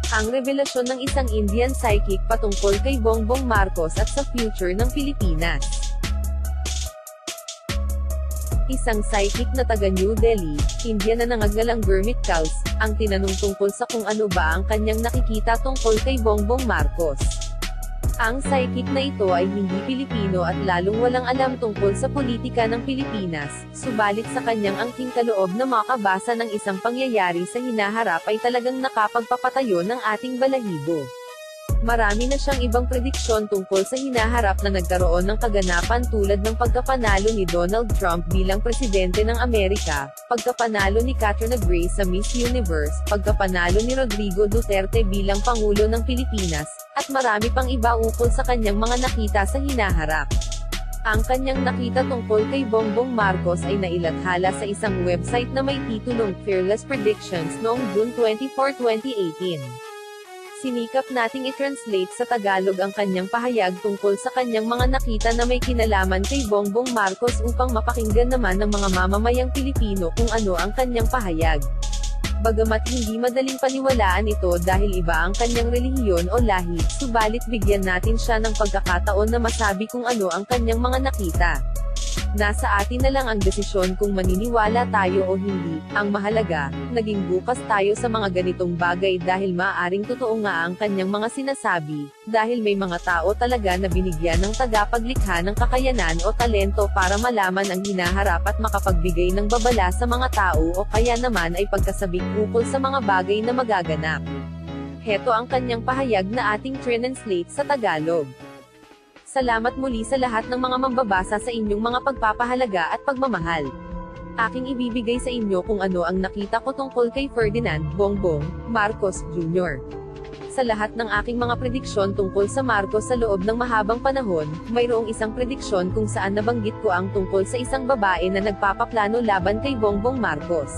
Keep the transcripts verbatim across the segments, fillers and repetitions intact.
Ang revelasyon ng isang Indian psychic patungkol kay Bongbong Marcos at sa future ng Pilipinas. Isang psychic na taga New Delhi, India na nangangalang Gurmeet Kaus, ang tinanong tungkol sa kung ano ba ang kanyang nakikita tungkol kay Bongbong Marcos. Ang psychic na ito ay hindi Pilipino at lalong walang alam tungkol sa politika ng Pilipinas, subalit sa kanyang angking kaloob na makabasa ng isang pangyayari sa hinaharap ay talagang nakapagpapatayo ng ating balahibo. Marami na siyang ibang prediksyon tungkol sa hinaharap na nagkaroon ng kaganapan tulad ng pagkapanalo ni Donald Trump bilang presidente ng Amerika, pagkapanalo ni Katrina Grace sa Miss Universe, pagkapanalo ni Rodrigo Duterte bilang Pangulo ng Pilipinas, at marami pang iba ukol sa kanyang mga nakita sa hinaharap. Ang kanyang nakita tungkol kay Bongbong Marcos ay nailathala sa isang website na may titulong Fearless Predictions noong June twenty-fourth, twenty eighteen. Sinikap nating i-translate sa Tagalog ang kanyang pahayag tungkol sa kanyang mga nakita na may kinalaman kay Bongbong Marcos upang mapakinggan naman ng mga mamamayang Pilipino kung ano ang kanyang pahayag. Bagamat hindi madaling paniwalaan ito dahil iba ang kanyang relihiyon o lahi, subalit bigyan natin siya ng pagkakataon na masabi kung ano ang kanyang mga nakita. Nasa atin na lang ang desisyon kung maniniwala tayo o hindi. Ang mahalaga, naging bukas tayo sa mga ganitong bagay dahil maaaring totoo nga ang kanyang mga sinasabi, dahil may mga tao talaga na binigyan ng tagapaglikha ng kakayanan o talento para malaman ang hinaharap at makapagbigay ng babala sa mga tao o kaya naman ay pagkasabik ukol sa mga bagay na magaganap. Heto ang kanyang pahayag na ating translate sa Tagalog. Salamat muli sa lahat ng mga mambabasa sa inyong mga pagpapahalaga at pagmamahal. Aking ibibigay sa inyo kung ano ang nakita ko tungkol kay Ferdinand Bongbong Marcos Junior Sa lahat ng aking mga prediksyon tungkol sa Marcos sa loob ng mahabang panahon, mayroong isang prediksyon kung saan nabanggit ko ang tungkol sa isang babae na nagpapaplano laban kay Bongbong Marcos.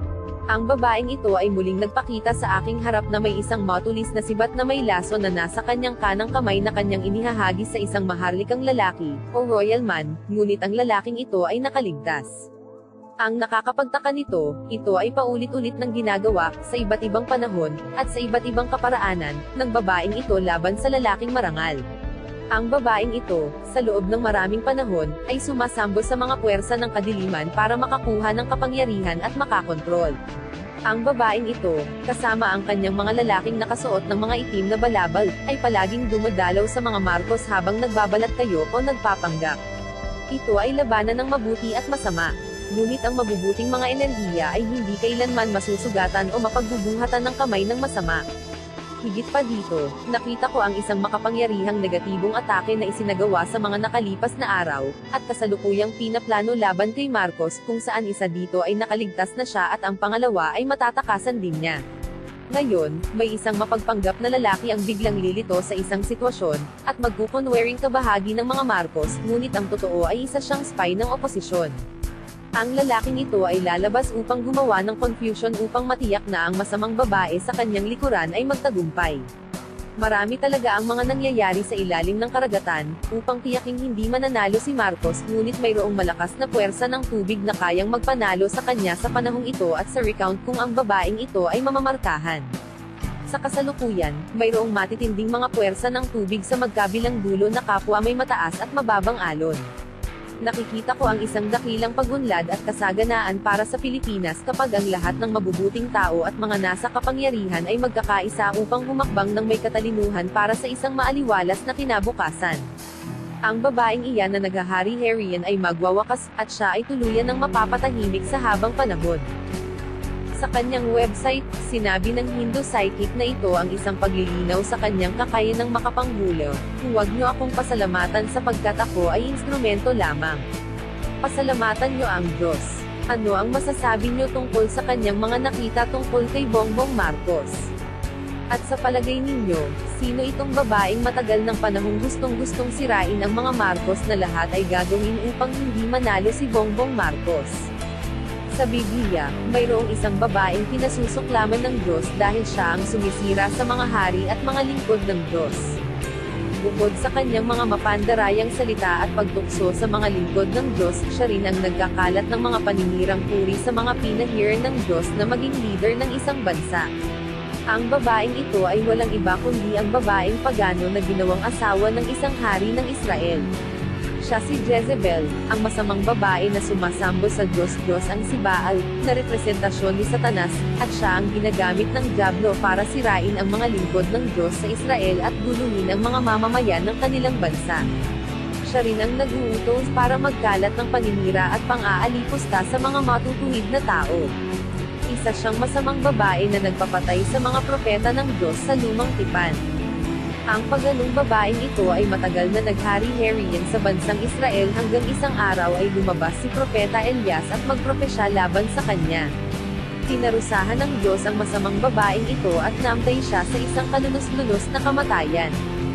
Ang babaeng ito ay muling nagpakita sa aking harap na may isang matulis na sibat na may laso na nasa kanyang kanang kamay na kanyang inihahagis sa isang maharlikang lalaki, o royal man, ngunit ang lalaking ito ay nakaligtas. Ang nakakapagtaka nito, ito ay paulit-ulit ng ginagawa, sa iba't ibang panahon, at sa iba't ibang kaparaanan, ng babaeng ito laban sa lalaking marangal. Ang babaeng ito, sa loob ng maraming panahon, ay sumasambo sa mga puwersa ng kadiliman para makakuha ng kapangyarihan at makakontrol. Ang babaeng ito, kasama ang kanyang mga lalaking nakasuot ng mga itim na balabal, ay palaging dumadalaw sa mga Marcos habang nagbabalat kayo o nagpapanggap. Ito ay labanan ng mabuti at masama. Ngunit ang mabubuting mga enerhiya ay hindi kailanman masusugatan o mapagbubuhatan ng kamay ng masama. Higit pa dito, nakita ko ang isang makapangyarihang negatibong atake na isinagawa sa mga nakalipas na araw, at kasalukuyang pinaplano laban kay Marcos kung saan isa dito ay nakaligtas na siya at ang pangalawa ay matatakasan din niya. Ngayon, may isang mapagpanggap na lalaki ang biglang lilito sa isang sitwasyon, at magkukunwaring kabahagi ng mga Marcos, ngunit ang totoo ay isa siyang spy ng oposisyon. Ang lalaking ito ay lalabas upang gumawa ng confusion upang matiyak na ang masamang babae sa kanyang likuran ay magtagumpay. Marami talaga ang mga nangyayari sa ilalim ng karagatan, upang tiyaking hindi mananalo si Marcos, ngunit mayroong malakas na puwersa ng tubig na kayang magpanalo sa kanya sa panahong ito at sa recount kung ang babaeng ito ay mamamarkahan. Sa kasalukuyan, mayroong matitinding mga puwersa ng tubig sa magkabilang dulo na kapwa may mataas at mababang alon. Nakikita ko ang isang dakilang pagunlad at kasaganaan para sa Pilipinas kapag ang lahat ng mabubuting tao at mga nasa kapangyarihan ay magkakaisa upang humakbang ng may katalinuhan para sa isang maaliwalas na kinabukasan. Ang babaeng iyan na naghahari-harian ay magwawakas, at siya ay tuluyan ng mapapatahimik sa habang panahon. Sa kanyang website, sinabi ng Hindu psychic na ito ang isang paglilinaw sa kanyang kakayanang makapanghulo. Huwag niyo akong pasalamatan sapagkat ako ay instrumento lamang. Pasalamatan niyo ang Diyos. Ano ang masasabi niyo tungkol sa kanyang mga nakita tungkol kay Bongbong Marcos? At sa palagay ninyo, sino itong babaeng matagal ng panahong gustong-gustong sirain ang mga Marcos na lahat ay gagawin upang hindi manalo si Bongbong Marcos? Sa Biblia, mayroong isang babaeng pinasusuklaman ng Diyos dahil siya ang sumisira sa mga hari at mga lingkod ng Diyos. Bukod sa kanyang mga mapandarayang salita at pagtukso sa mga lingkod ng Diyos, siya rin ang nagkakalat ng mga paninirang puri sa mga pinahiran ng Diyos na maging leader ng isang bansa. Ang babaeng ito ay walang iba kundi ang babaeng pagano na ginawang asawa ng isang hari ng Israel. Siya si Jezebel, ang masamang babae na sumasambo sa Diyos-Diyos ang si Baal, na representasyon ni Satanas, at siya ang ginagamit ng dyablo para sirain ang mga lingkod ng Diyos sa Israel at guluhin ang mga mamamayan ng kanilang bansa. Siya rin ang nag-uutos para magkalat ng paninira at pang-aalipusta sa mga matutuwid na tao. Isa siyang masamang babae na nagpapatay sa mga propeta ng Diyos sa lumang tipan. Ang paganong babaeng ito ay matagal na naghari-harian sa bansang Israel hanggang isang araw ay lumabas si Propeta Elias at magpropesya laban sa kanya. Tinarusahan ng Diyos ang masamang babaeng ito at naamtay siya sa isang kalunos-lunos na kamatayan.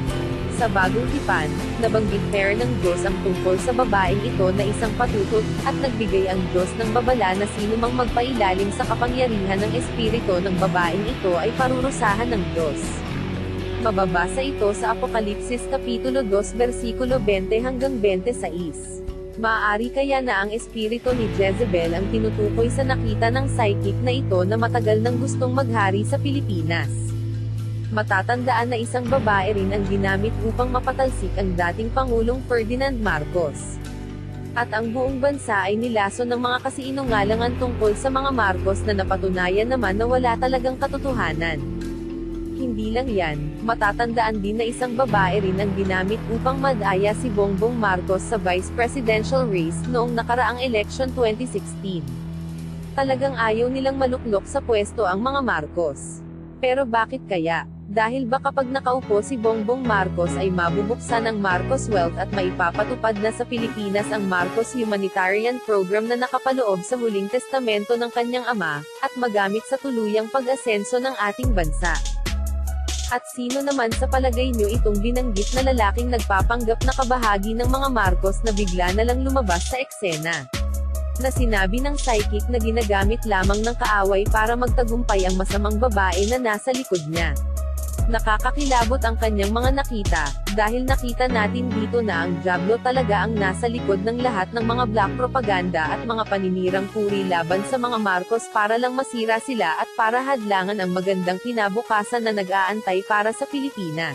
Sa bagong tipan, nabanggit fair ng Diyos ang tungkol sa babaeng ito na isang patutot, at nagbigay ang Diyos ng babala na sinumang magpailalim sa kapangyarihan ng espiritu ng babaeng ito ay parurusahan ng Diyos. Mababasa ito sa Apokalipsis Kapitulo two versikulo twenty hanggang twenty-six. Maaari kaya na ang espiritu ni Jezebel ang tinutukoy sa nakita ng psychic na ito na matagal nang gustong maghari sa Pilipinas. Matatandaan na isang babae rin ang ginamit upang mapatalsik ang dating Pangulong Ferdinand Marcos. At ang buong bansa ay nilason ng mga kasinungalingan tungkol sa mga Marcos na napatunayan naman na wala talagang katotohanan. Hindi lang yan, matatandaan din na isang babae rin ang ginamit upang madaya si Bongbong Marcos sa vice presidential race noong nakaraang election twenty sixteen. Talagang ayaw nilang maluklok sa pwesto ang mga Marcos. Pero bakit kaya? Dahil ba kapag nakaupo si Bongbong Marcos ay mabubuksan ang Marcos Wealth at maipapatupad na sa Pilipinas ang Marcos Humanitarian Program na nakapaloob sa huling testamento ng kanyang ama, at magamit sa tuluyang pag-asenso ng ating bansa. At sino naman sa palagay nyo itong binanggit na lalaking nagpapanggap na kabahagi ng mga Marcos na bigla na lang lumabas sa eksena? Na sinabi ng psychic na ginagamit lamang ng kaaway para magtagumpay ang masamang babae na nasa likod niya. Nakakakilabot ang kanyang mga nakita, dahil nakita natin dito na ang dyablo talaga ang nasa likod ng lahat ng mga black propaganda at mga paninirang puri laban sa mga Marcos para lang masira sila at para hadlangan ang magandang kinabukasan na nag-aantay para sa Pilipinas.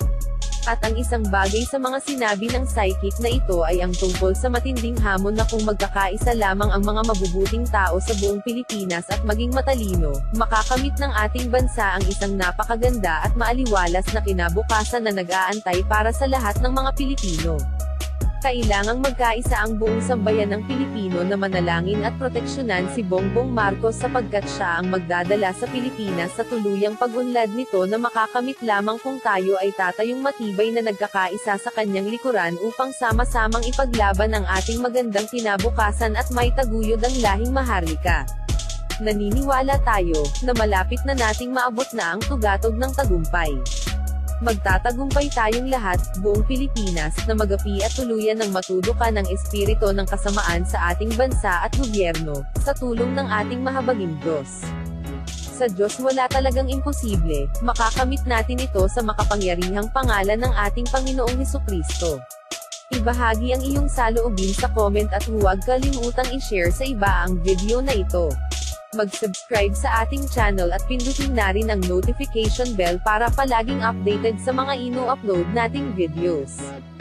At ang isang bagay sa mga sinabi ng psychic na ito ay ang tungkol sa matinding hamon na kung magkakaisa lamang ang mga mabubuting tao sa buong Pilipinas at maging matalino, makakamit ng ating bansa ang isang napakaganda at maaliwalas na kinabukasan na nag-aantay para sa lahat ng mga Pilipino. Kailangang magkaisa ang buong sambayan ng Pilipino na manalangin at proteksyonan si Bongbong Marcos sapagkat siya ang magdadala sa Pilipinas sa tuluyang pag-unlad nito na makakamit lamang kung tayo ay tatayong matibay na nagkakaisa sa kanyang likuran upang sama-samang ipaglaban ang ating magandang kinabukasan at maitaguyod ang lahing maharlika. Naniniwala tayo, na malapit na nating maabot na ang tugatog ng tagumpay. Magtatagumpay tayong lahat, buong Pilipinas, na magapi at tuluyan ng matudukan ng espiritu ng kasamaan sa ating bansa at gobyerno, sa tulong ng ating mahabaging Diyos. Sa Diyos wala talagang imposible, makakamit natin ito sa makapangyarihang pangalan ng ating Panginoong Hesukristo. Ibahagi ang iyong saloobin sa comment at huwag kalimutang i-share sa iba ang video na ito. Mag-subscribe sa ating channel at pindutin na rin ang notification bell para palaging updated sa mga ino-upload nating videos.